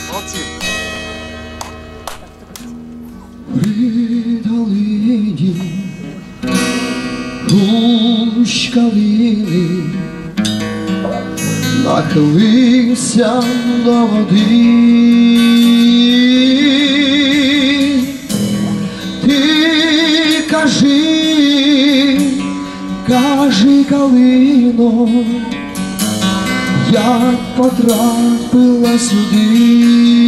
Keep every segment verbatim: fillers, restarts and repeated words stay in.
Молодці. При долині кущ калини нахилився до води. Ти кажи, кажи, калино, як потрапила сюди.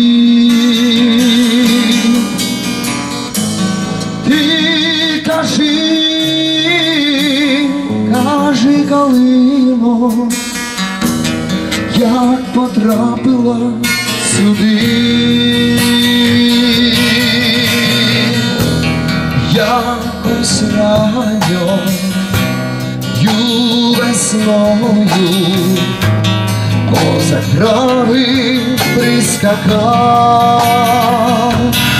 Ти кажи, кажи, калино, як потрапила сюди. Якось ранньою весною козак трави прискакав.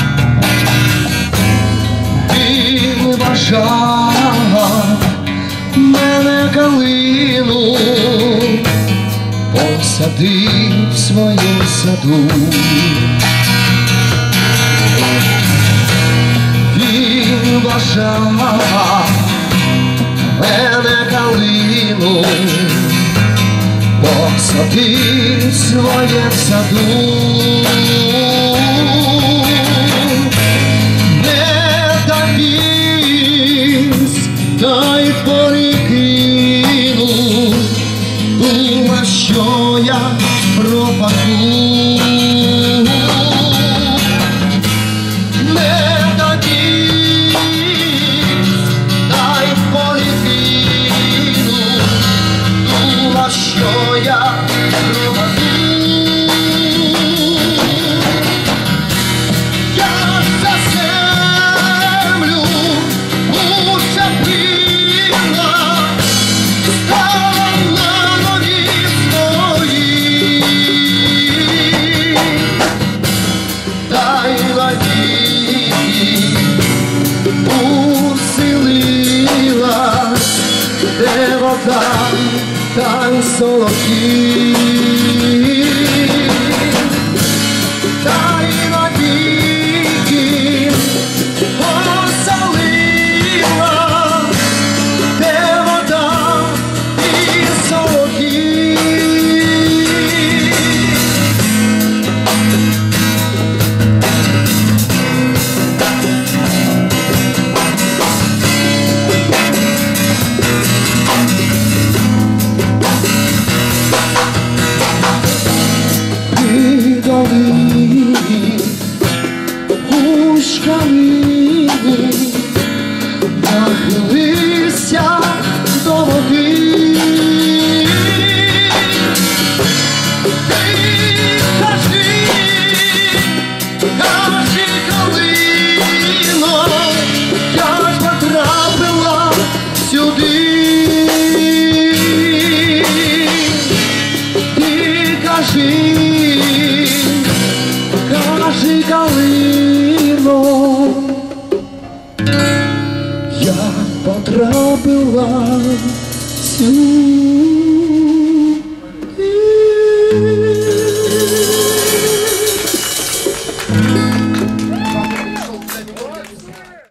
Він бажав мене, калину, посадив в свою саду. Він бажав мене, калину, посадив в своєму саду. Не довіз, та й порікину, думав, що я пропаду. Не довіз, та й порікину, думав, що я пропаду. Я за землю учепила, стала на ноги свої, та й навіки уселилась, де вода, та й солов'ї. Та й навіки оселила, де вода і солов'ї. При долині кущ калини нахилився до води. Ти кажи, кажи, калино, як потрапила сюди. Ти кажи, кажи, калино, як потрапила сюди.